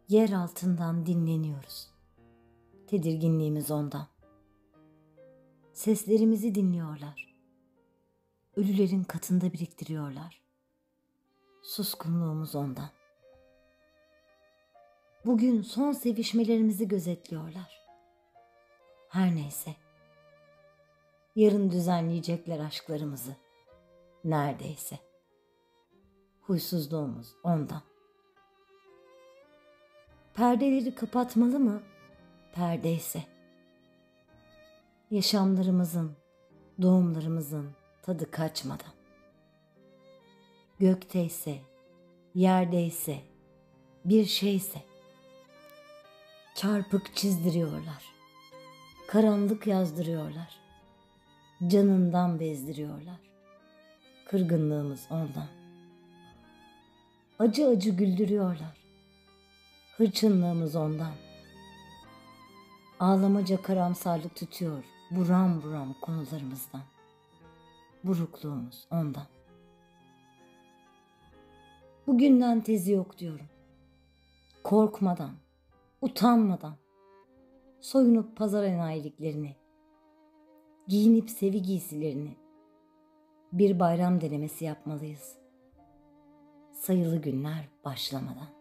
Yer altından dinleniyoruz. Tedirginliğimiz ondan. Seslerimizi dinliyorlar. Ölülerin katında biriktiriyorlar. Suskunluğumuz ondan. Bugün son sevişmelerimizi gözetliyorlar. Her neyse. Yarın düzenleyecekler aşklarımızı. Neredeyse. Huysuzluğumuz ondan. Perdeleri kapatmalı mı? Perdeyse. Yaşamlarımızın, doğumlarımızın tadı kaçmadan. Gökteyse, yerdeyse, bir şeyse. Çarpık çizdiriyorlar. Karanlık yazdırıyorlar. Canından bezdiriyorlar. Kırgınlığımız ondan. Acı acı güldürüyorlar. Hırçınlığımız ondan. Ağlamaca karamsarlık tutuyor buram buram konularımızdan. Burukluğumuz ondan. Bugünden tezi yok diyorum. Korkmadan, utanmadan, soyunup pazar enayiliklerini, giyinip sevi giysilerini, bir bayram denemesi yapmalıyız. Sayılı günler başlamadan.